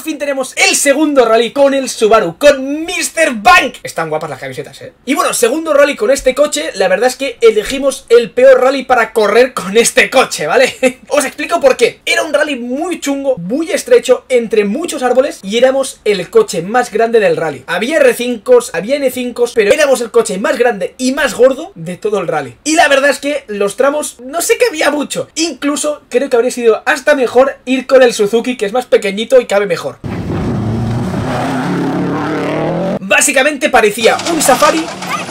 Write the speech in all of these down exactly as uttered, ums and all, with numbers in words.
fin tenemos el segundo rally con el Subaru, con míster Bank. Están guapas las camisetas, eh. Y bueno, segundo rally con este coche. La verdad es que elegimos el peor rally para correr con este coche, ¿vale? Os explico por qué. Era un rally muy chungo, muy estrecho, entre muchos árboles, y éramos el coche más grande del rally. Había R cinco, había N cinco, pero éramos el coche más grande y más gordo de todo el rally. Y la verdad es que los tramos no sé qué había mucho. Incluso creo que habría sido hasta mejor ir con el Suzuki, que es más pequeñito y cabe mejor. Básicamente parecía un Safari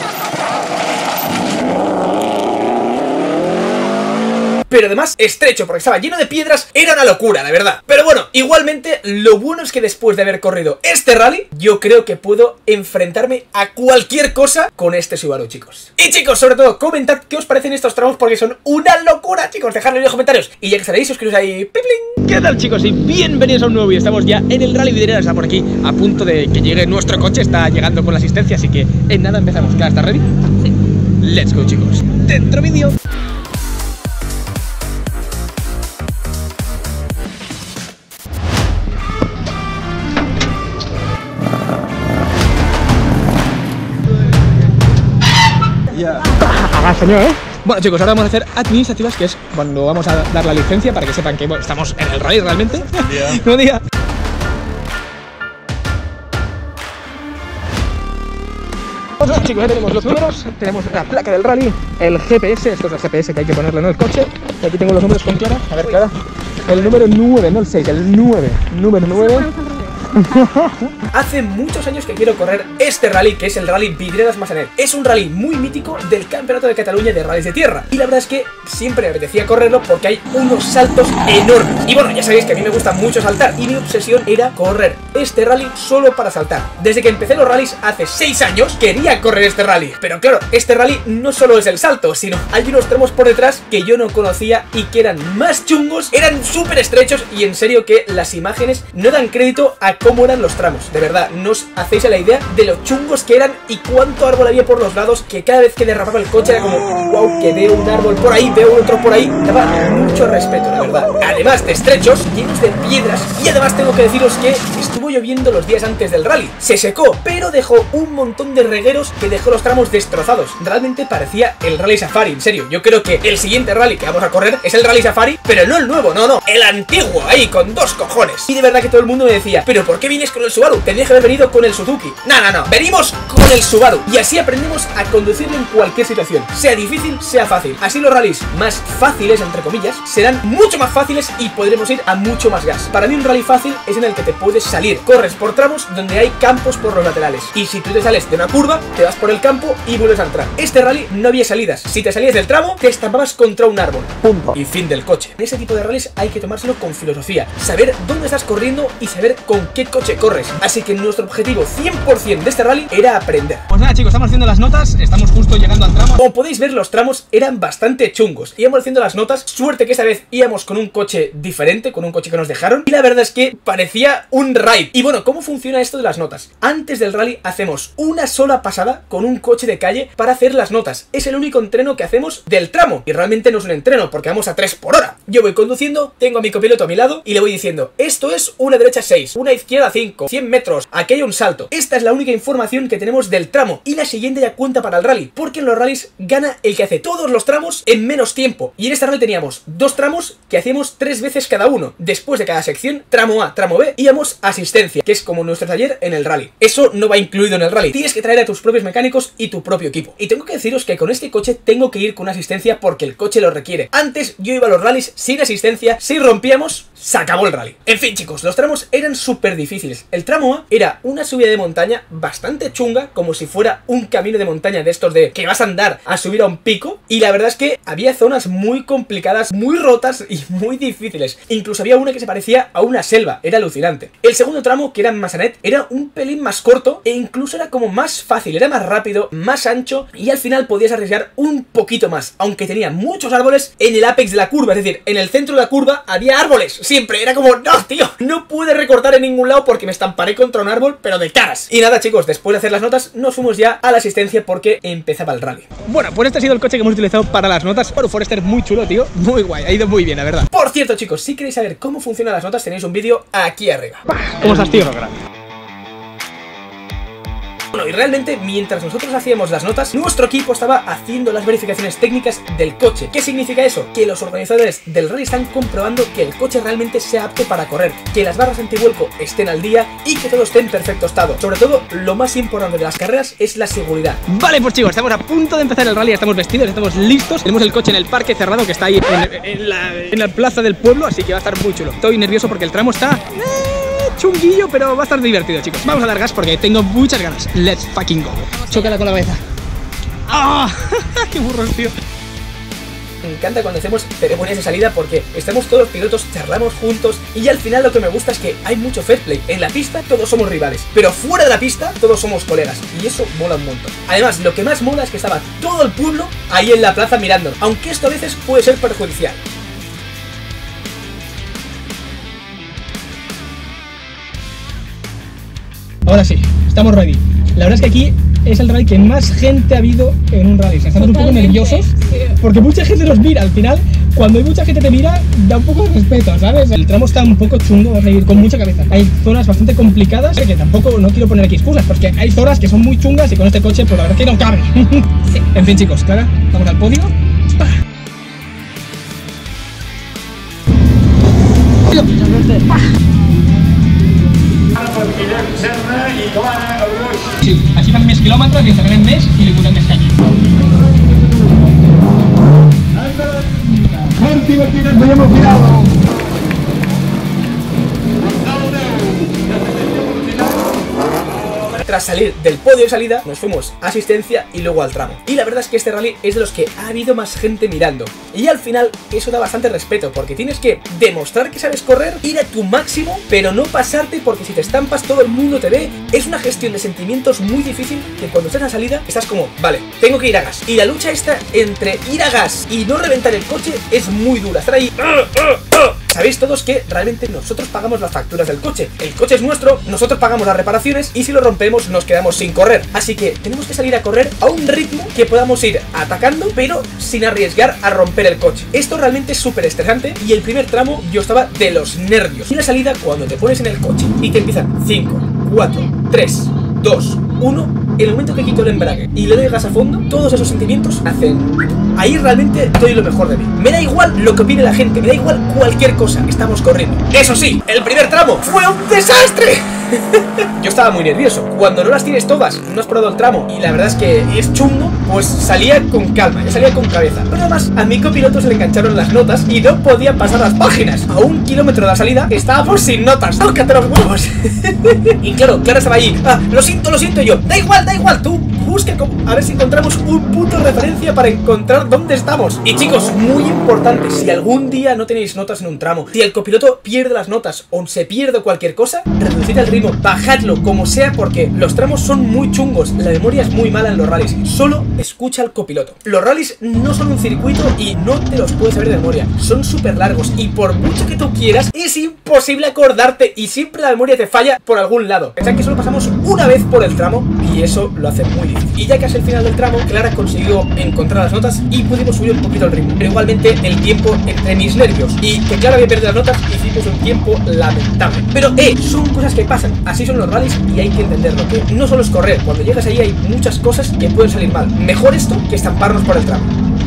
pero además estrecho, porque estaba lleno de piedras. Era una locura, la verdad. Pero bueno, igualmente lo bueno es que después de haber corrido este rally, yo creo que puedo enfrentarme a cualquier cosa con este Subaru, chicos. Y chicos, sobre todo, comentad qué os parecen estos tramos, porque son una locura, chicos. Dejadlo en los comentarios. Y ya que estaréis, suscribiros ahí. ¡Pipling! ¿Qué tal, chicos? Y bienvenidos a un nuevo vídeo. Estamos ya en el Rally Vidriera. Está por aquí, a punto de que llegue nuestro coche. Está llegando con la asistencia, así que en nada empezamos. ¿Claro? ¿Estás ready? Sí. Let's go, chicos. Dentro vídeo. Haga señor, ¿eh? Bueno, chicos, ahora vamos a hacer administrativas, que es cuando vamos a dar la licencia, para que sepan que bueno, estamos en el rally realmente. Buen día. Bueno, chicos, ya tenemos los números, tenemos la placa del rally, el G P S, esto es el G P S que hay que ponerle en el coche. Y aquí tengo los números con Clara. A ver, Clara. El número nueve, no el seis, el nueve. Número nueve. Hace muchos años que quiero correr este rally, que es el Rally Vidrieras-Massanet. Es un rally muy mítico del Campeonato de Cataluña de rallies de tierra. Y la verdad es que siempre me apetecía correrlo porque hay unos saltos enormes. Y bueno, ya sabéis que a mí me gusta mucho saltar, y mi obsesión era correr este rally solo para saltar. Desde que empecé los rallies hace seis años, quería correr este rally. Pero claro, este rally no solo es el salto, sino hay unos tramos por detrás que yo no conocía y que eran más chungos, eran súper estrechos, y en serio que las imágenes no dan crédito a cómo eran los tramos. De verdad, no os hacéis a la idea de lo chungos que eran y cuánto árbol había por los lados, que cada vez que derrapaba el coche era como wow, que veo un árbol por ahí, veo otro por ahí. Daba mucho respeto, la verdad. Además de estrechos, llenos de piedras, y además tengo que deciros que estuvo lloviendo los días antes del rally. Se secó, pero dejó un montón de regueros que dejó los tramos destrozados. Realmente parecía el Rally Safari, en serio. Yo creo que el siguiente rally que vamos a correr es el Rally Safari, pero no el nuevo, no, no, el antiguo, ahí, con dos cojones. Y de verdad que todo el mundo me decía, pero ¿por qué vienes con el Subaru? Tendrías que haber venido con el Suzuki. No, no, no, venimos con el Subaru, y así aprendemos a conducirlo en cualquier situación, sea difícil, sea fácil. Así los rallies más fáciles, entre comillas, serán mucho más fáciles y podremos ir a mucho más gas. Para mí un rally fácil es en el que te puedes salir, corres por tramos donde hay campos por los laterales, y si tú te sales de una curva, te vas por el campo y vuelves a entrar. Este rally no había salidas. Si te salías del tramo, te estampabas contra un árbol. Punto. Y fin del coche. En ese tipo de rallies hay que tomárselo con filosofía, saber dónde estás corriendo y saber con qué coche corres. Así que nuestro objetivo cien por cien de este rally era aprender. Pues nada, chicos, estamos haciendo las notas, estamos justo llegando al tramo. Como podéis ver, los tramos eran bastante chungos. Íbamos haciendo las notas, suerte que esta vez íbamos con un coche diferente, con un coche que nos dejaron, y la verdad es que parecía un raid. Y bueno, ¿cómo funciona esto de las notas? Antes del rally hacemos una sola pasada con un coche de calle para hacer las notas. Es el único entreno que hacemos del tramo, y realmente no es un entreno porque vamos a tres por hora. Yo voy conduciendo, tengo a mi copiloto a mi lado y le voy diciendo, esto es una derecha seis, una izquierda cinco, cien metros, aquí hay un salto. Esta es la única información que tenemos del tramo, y la siguiente ya cuenta para el rally, porque en los rallies gana el que hace todos los tramos en menos tiempo. Y en este rally teníamos dos tramos que hacíamos tres veces cada uno. Después de cada sección, tramo A, tramo B, íbamos a asistencia, que es como nuestro taller en el rally. Eso no va incluido en el rally. Tienes que traer a tus propios mecánicos y tu propio equipo. Y tengo que deciros que con este coche tengo que ir con asistencia porque el coche lo requiere. Antes yo iba a los rallies sin asistencia, si rompíamos, se acabó el rally. En fin, chicos, los tramos eran súper difíciles. El tramo A era una subida de montaña bastante chunga, como si fuera un camino de montaña de estos de que vas a andar a subir a un pico, y la verdad es que había zonas muy complicadas, muy rotas y muy difíciles. Incluso había una que se parecía a una selva, era alucinante. El segundo tramo, que era en Massanet, era un pelín más corto e incluso era como más fácil, era más rápido, más ancho, y al final podías arriesgar un poquito más, aunque tenía muchos árboles en el apex de la curva, es decir, en el centro de la curva había árboles. siempre. Era como, no, tío, no pude recortar en ningún lado porque me estamparé contra un árbol, pero de caras. Y nada, chicos, después de hacer las notas, nos fuimos ya a la asistencia porque empezaba el rally. Bueno, pues este ha sido el coche que hemos utilizado para las notas. Bueno, Forester muy chulo, tío, muy guay, ha ido muy bien, la verdad. Por cierto, chicos, si queréis saber cómo funcionan las notas, tenéis un vídeo aquí arriba. ¿Cómo estás, tío? Bueno, y realmente mientras nosotros hacíamos las notas, nuestro equipo estaba haciendo las verificaciones técnicas del coche. ¿Qué significa eso? Que los organizadores del rally están comprobando que el coche realmente sea apto para correr, que las barras antivuelco estén al día y que todo esté en perfecto estado. Sobre todo, lo más importante de las carreras es la seguridad. Vale, pues chicos, estamos a punto de empezar el rally, estamos vestidos, estamos listos. Tenemos el coche en el parque cerrado que está ahí en, en, la, en la plaza del pueblo, así que va a estar muy chulo. Estoy nervioso porque el tramo está... chunguillo, pero va a estar divertido, chicos. Vamos a dar gas porque tengo muchas ganas. Let's fucking go. Chócala con la cabeza. ¡Ah! ¡Qué burros, tío! Me encanta cuando hacemos ceremonias de salida porque estamos todos los pilotos, charlamos juntos y al final lo que me gusta es que hay mucho fair play. En la pista todos somos rivales, pero fuera de la pista todos somos colegas y eso mola un montón. Además, lo que más mola es que estaba todo el pueblo ahí en la plaza mirando, aunque esto a veces puede ser perjudicial. Ahora sí, estamos ready. La verdad es que aquí es el rally que más gente ha habido en un rally. O sea, estamos Totalmente, un poco nerviosos sí. Porque mucha gente nos mira. Al final, cuando hay mucha gente te mira, da un poco de respeto, ¿sabes? El tramo está un poco chungo, vas a ir con mucha cabeza. Hay zonas bastante complicadas, que tampoco no quiero poner aquí excusas, porque hay zonas que son muy chungas y con este coche, pues la verdad es que no cabe. Sí. En fin, chicos, Clara, vamos al podio. Sí, així fan més quilòmetres i entenem més i li posem més canya. Martí Martínez, muy emocionado. Tras salir del podio de salida, nos fuimos a asistencia y luego al tramo. Y la verdad es que este rally es de los que ha habido más gente mirando. Y al final eso da bastante respeto, porque tienes que demostrar que sabes correr, ir a tu máximo, pero no pasarte, porque si te estampas todo el mundo te ve. Es una gestión de sentimientos muy difícil, que cuando estás a salida estás como, vale, tengo que ir a gas. Y la lucha esta entre ir a gas y no reventar el coche es muy dura. Estar ahí... Sabéis todos que realmente nosotros pagamos las facturas del coche. El coche es nuestro, nosotros pagamos las reparaciones y si lo rompemos nos quedamos sin correr. Así que tenemos que salir a correr a un ritmo que podamos ir atacando, pero sin arriesgar a romper el coche. Esto realmente es súper estresante y el primer tramo yo estaba de los nervios. Y la salida, cuando te pones en el coche y te empiezan cinco, cuatro, tres, dos, uno, en el momento que quito el embrague y le doy gas a fondo, todos esos sentimientos hacen... Ahí realmente doy lo mejor de mí. Me da igual lo que opine la gente, me da igual cualquier cosa, estamos corriendo. Eso sí, el primer tramo fue un desastre. Yo estaba muy nervioso. Cuando no las tienes todas, no has probado el tramo y la verdad es que es chungo, pues salía con calma, yo salía con cabeza. Pero además a mi copiloto se le engancharon las notas y no podía pasar las páginas. A un kilómetro de la salida estábamos sin notas. ¡Tócate los huevos! Y claro, Clara estaba ahí. Ah, lo siento, lo siento. Yo, da igual, da igual, tú busca a ver si encontramos un punto de referencia para encontrar dónde estamos. Y chicos, muy importante, si algún día no tenéis notas en un tramo, si el copiloto pierde las notas o se pierde cualquier cosa, reducid el ritmo, bajadlo como sea, porque los tramos son muy chungos, la memoria es muy mala en los rallies. Solo escucha al copiloto. Los rallies no son un circuito y no te los puedes saber de memoria, son súper largos y por mucho que tú quieras es imposible acordarte y siempre la memoria te falla por algún lado. Pensad que solo pasamos una vez por el tramo y eso lo hace muy difícil. Y ya casi al final del tramo, Clara consiguió encontrar las notas y pudimos subir un poquito el ritmo. Pero igualmente el tiempo, entre mis nervios y que Clara había perdido las notas, hicimos un tiempo lamentable. Pero eh, son cosas que pasan, así son los rallies y hay que entenderlo, que no solo es correr, cuando llegas ahí hay muchas cosas que pueden salir mal. Mejor esto que estamparnos por el tramo.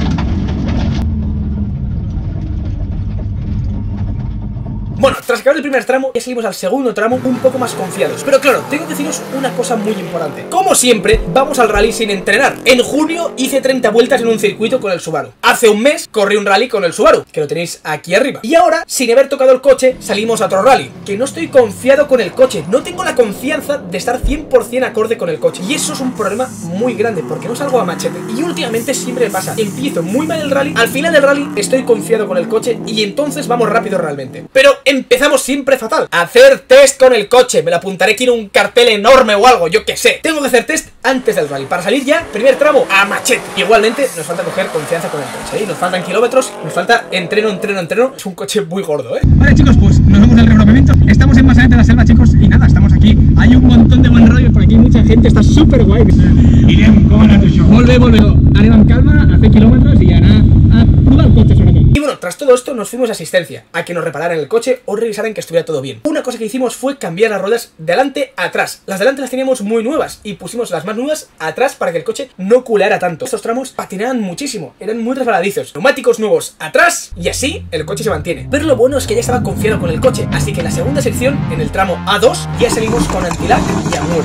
Bueno, tras acabar el primer tramo, ya salimos al segundo tramo un poco más confiados. Pero claro, tengo que deciros una cosa muy importante. Como siempre, vamos al rally sin entrenar. En junio hice treinta vueltas en un circuito con el Subaru. Hace un mes corrí un rally con el Subaru, que lo tenéis aquí arriba. Y ahora, sin haber tocado el coche, salimos a otro rally. Que no estoy confiado con el coche. No tengo la confianza de estar cien por cien acorde con el coche. Y eso es un problema muy grande, porque no salgo a machete. Y últimamente siempre me pasa. Empiezo muy mal el rally, al final del rally estoy confiado con el coche y entonces vamos rápido realmente. Pero empezamos siempre fatal. Hacer test con el coche. Me lo apuntaré aquí en un cartel enorme o algo, yo que sé. Tengo que hacer test antes del rally. Para salir ya, primer tramo, a machete. Igualmente, nos falta coger confianza con el coche, ¿eh? Nos faltan kilómetros, nos falta entreno, entreno, entreno. Es un coche muy gordo, ¿eh? Vale, chicos, pues nos vamos al regrupamiento. Estamos en Massanet de la Selva, chicos, y nada, estamos aquí. Hay un montón de buen rollo por aquí, mucha gente, está súper guay. Irem, com ha anat això? Volve, volve. Anem amb calma, a hacer kilómetros y anar a probar el coche sobre todo. Y bueno, tras todo esto nos fuimos a asistencia, a que nos repararan el coche o revisaran que estuviera todo bien. Una cosa que hicimos fue cambiar las ruedas de delante a atrás. Las de delante las teníamos muy nuevas y pusimos las más nuevas atrás para que el coche no culeara tanto. Estos tramos patinaban muchísimo, eran muy resbaladizos. Neumáticos nuevos atrás y así el coche se mantiene. Pero lo bueno es que ya estaba confiado con el coche, así que en la segunda sección, en el tramo A dos, ya salimos con antilag y amor.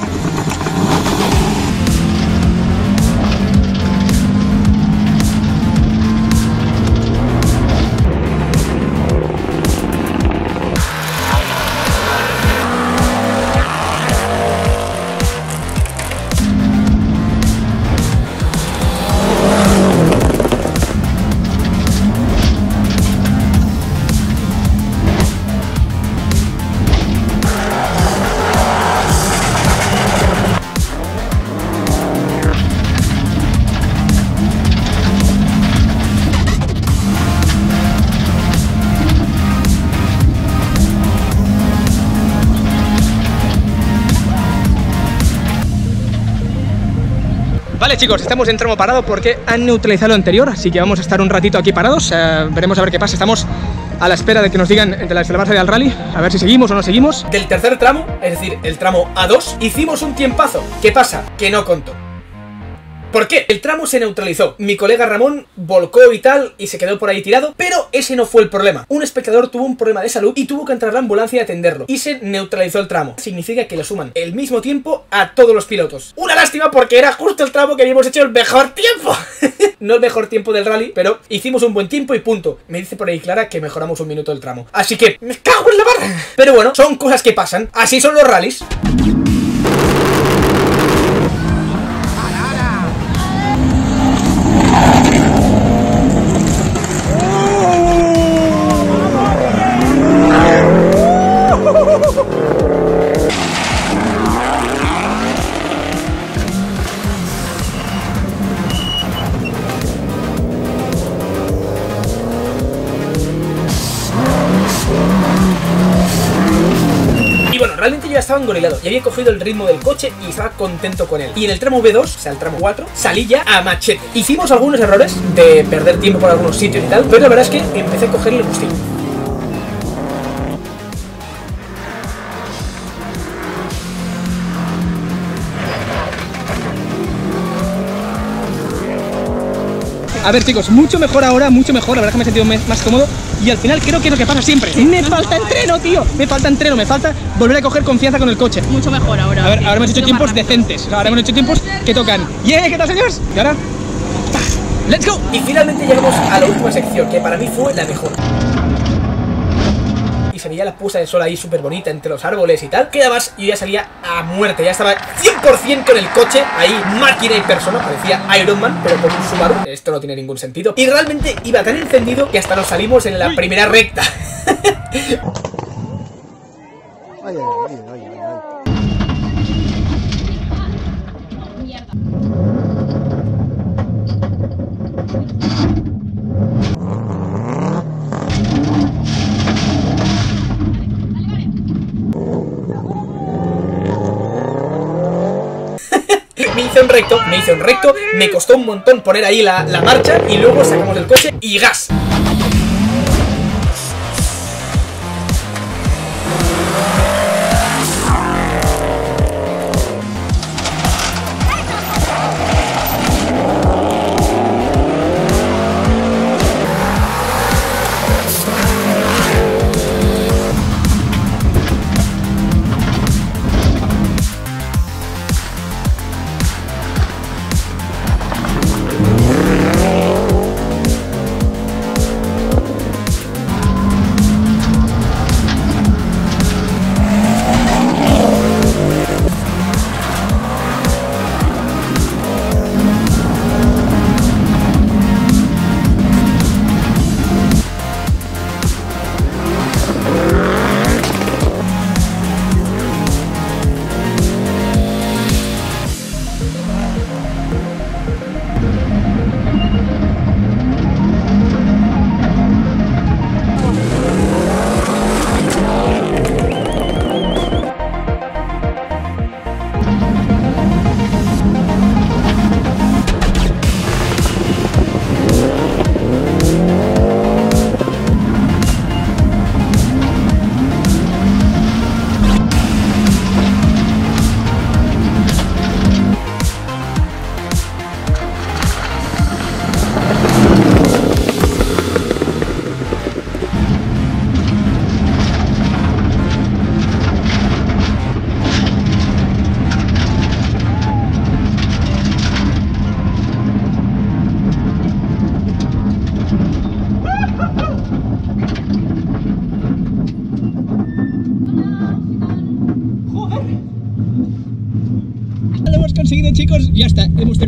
Vale, chicos, estamos en tramo parado porque han neutralizado lo anterior, así que vamos a estar un ratito aquí parados, eh, veremos a ver qué pasa. Estamos a la espera de que nos digan de la base del rally, a ver si seguimos o no seguimos. Del tercer tramo, es decir, el tramo A dos, hicimos un tiempazo. ¿Qué pasa? Que no contó. ¿Por qué? El tramo se neutralizó, mi colega Ramón volcó y tal, y se quedó por ahí tirado, pero ese no fue el problema. Un espectador tuvo un problema de salud y tuvo que entrar a la ambulancia y atenderlo, y se neutralizó el tramo. Significa que le suman el mismo tiempo a todos los pilotos. Una lástima porque era justo el tramo que habíamos hecho el mejor tiempo. No el mejor tiempo del rally, pero hicimos un buen tiempo y punto. Me dice por ahí Clara que mejoramos un minuto del tramo. Así que, me cago en la barra. Pero bueno, son cosas que pasan, así son los rallies. Realmente yo ya estaba engorilado y había cogido el ritmo del coche y estaba contento con él. Y en el tramo B dos, o sea, el tramo cuatro, salí ya a machete. Hicimos algunos errores de perder tiempo por algunos sitios y tal, pero la verdad es que empecé a cogerle el gustillo. A ver, chicos, mucho mejor ahora, mucho mejor, la verdad que me he sentido más cómodo. Y al final creo que es lo que pasa siempre. Me falta entreno, tío. Me falta entreno, me falta volver a coger confianza con el coche. Mucho mejor ahora. A ver, ahora hemos hecho tiempos decentes. Ahora hemos hecho tiempos que tocan. ¡Yeah! ¿Qué tal, señores? Y ahora, ¡let's go! Y finalmente llegamos a la última sección, que para mí fue la mejor. Y se veía la puesta de sol ahí súper bonita entre los árboles y tal. Que además yo ya salía a muerte, ya estaba cien por cien con el coche, ahí máquina y persona, parecía Iron Man, pero con un Subaru. Esto no tiene ningún sentido. Y realmente iba tan encendido que hasta nos salimos en la primera recta. Ay, ay, ay, ay, ay. Me hice un recto, me hice un recto, me costó un montón poner ahí la, la marcha y luego sacamos el coche y gas.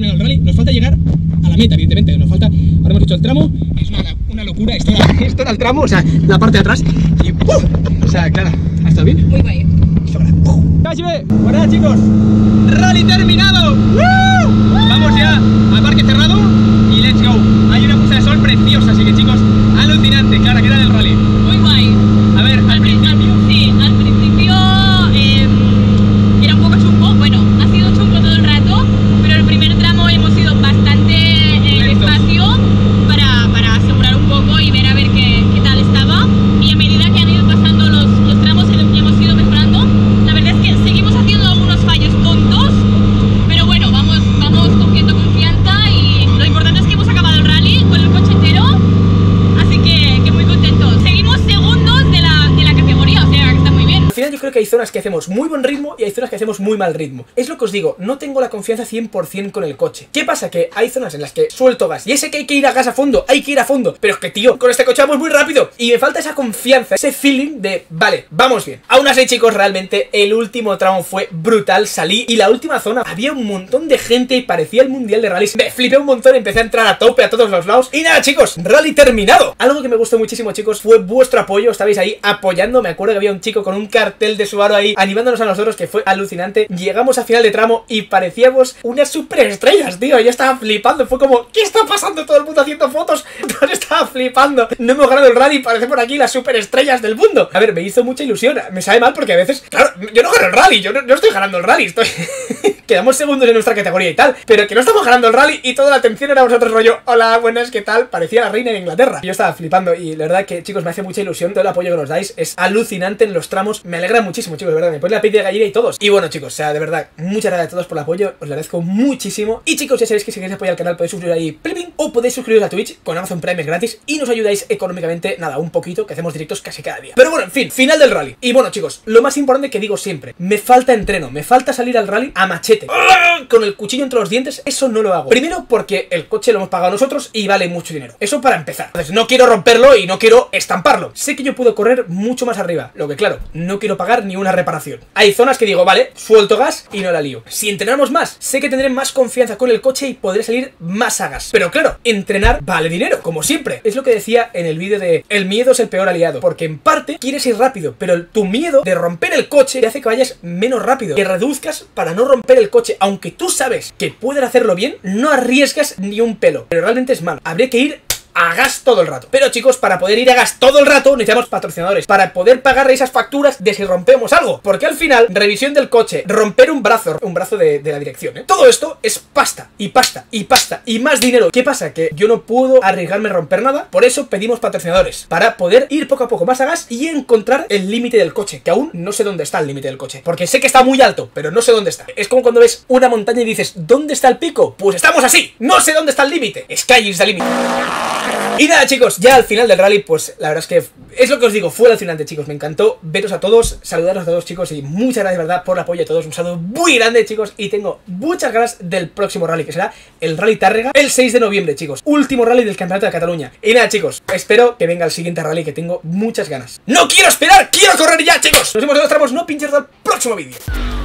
terminado el rally, nos falta llegar a la meta, evidentemente. Nos falta, ahora hemos hecho el tramo, es una, una locura. Esto era, esto era el tramo, o sea, la parte de atrás. Y ¡pum! O sea, Clara, ¿ha estado bien? Muy guay. Bueno, chicos, rally terminado. ¡Woo! Vamos ya a parque cerrado y let's go. Hay una puesta de sol preciosa, así que chicos, alucinante. Clara, ¿qué tal el rally? Muy guay. A ver, al principio. Sí, al principio eh, era un poco chungo. Bueno, ha sido chungo todo el rato, pero el primer tramo hemos ido bastante eh, despacio para, para asegurar un poco y ver a ver qué, qué tal estaba. Y a medida que han ido pasando los, los tramos hemos ido mejorando. La verdad es que seguimos haciendo algunos fallos tontos, pero bueno, vamos, vamos cogiendo confianza y lo importante es que hemos acabado el rally con el coche entero, así que, que muy contentos. Seguimos segundos de la, de la categoría, o sea que está muy bien. Al final yo creo que hay zonas que hacemos muy buen ritmo y hay zonas que hacemos muy mal ritmo. Es lo que os digo, no tengo la confianza cien por cien con el coche. ¿Qué pasa? Que hay zonas en las que suelto gas y ese que hay que ir a gas a fondo, hay que ir a fondo. Pero es que tío, con este coche vamos muy rápido y me falta esa confianza, ese feeling de, vale, vamos bien. Aún así chicos, realmente el último tramo fue brutal, salí y la última zona había un montón de gente y parecía el mundial de rallies. Me flipé un montón, empecé a entrar a tope a todos los lados y nada chicos, rally terminado. Algo que me gustó muchísimo chicos fue vuestro apoyo, estabais ahí apoyando. Me acuerdo que había un chico con un cartel de Subaru ahí animándonos a nosotros, que fue alucinante. Llegamos a final de tramo y parecíamos unas superestrellas, tío. Yo estaba flipando, fue como, ¿qué está pasando? Todo el mundo haciendo fotos. Yo estaba flipando. No hemos ganado el rally, parecemos aquí las superestrellas del mundo. A ver, me hizo mucha ilusión. Me sabe mal porque a veces, claro, yo no gano el rally, yo no, no estoy ganando el rally, estoy... Quedamos segundos en nuestra categoría y tal, pero que no estamos ganando el rally y toda la atención era vosotros, rollo, hola, buenas, ¿qué tal? Parecía la reina de Inglaterra. Yo estaba flipando y la verdad que, chicos, me hace mucha ilusión todo el apoyo que nos dais. Es alucinante en los tramos, me alegra muchísimo, chicos, de verdad, me pone la piel de gallina y todos. Y bueno, chicos, o sea, de verdad, muchas gracias a todos por el apoyo, os lo agradezco muchísimo. Y chicos, ya sabéis que si queréis apoyar al canal podéis suscribir ahí, plim, o podéis suscribiros a Twitch con Amazon Prime, es gratis y nos ayudáis económicamente, nada, un poquito, que hacemos directos casi cada día. Pero bueno, en fin, final del rally. Y bueno, chicos, lo más importante que digo siempre, me falta entreno, me falta salir al rally a machete, con el cuchillo entre los dientes. Eso no lo hago. Primero porque el coche lo hemos pagado nosotros y vale mucho dinero. Eso para empezar. Entonces no quiero romperlo y no quiero estamparlo. Sé que yo puedo correr mucho más arriba, lo que claro, no quiero pagar ni una reparación. Hay zonas que digo, vale, suelto gas y no la lío. Si entrenamos más, sé que tendré más confianza con el coche y podré salir más a gas. Pero claro, entrenar vale dinero, como siempre. Es lo que decía en el vídeo de el miedo es el peor aliado, porque en parte quieres ir rápido, pero tu miedo de romper el coche te hace que vayas menos rápido, que reduzcas para no romper el coche. Aunque tú sabes que pueden hacerlo bien, no arriesgas ni un pelo, pero realmente es malo. Habría que ir a gas todo el rato. Pero chicos, para poder ir a gas todo el rato necesitamos patrocinadores, para poder pagar esas facturas de si rompemos algo, porque al final, revisión del coche, romper un brazo, un brazo de, de la dirección, ¿eh? Todo esto es pasta, y pasta, y pasta, y más dinero. ¿Qué pasa? Que yo no puedo arriesgarme a romper nada, por eso pedimos patrocinadores, para poder ir poco a poco más a gas y encontrar el límite del coche, que aún no sé dónde está el límite del coche, porque sé que está muy alto, pero no sé dónde está. Es como cuando ves una montaña y dices, ¿dónde está el pico? Pues estamos así, no sé dónde está el límite. Sky is the limit. Y nada chicos, ya al final del rally, pues la verdad es que es lo que os digo, fue alucinante chicos, me encantó veros a todos, saludaros a todos chicos y muchas gracias de verdad por el apoyo a todos, un saludo muy grande chicos y tengo muchas ganas del próximo rally, que será el Rally Tárrega el seis de noviembre chicos, último rally del Campeonato de Cataluña. Y nada chicos, espero que venga el siguiente rally, que tengo muchas ganas. ¡No quiero esperar! ¡Quiero correr ya chicos! Nos vemos en los tramos, no pinches del próximo vídeo.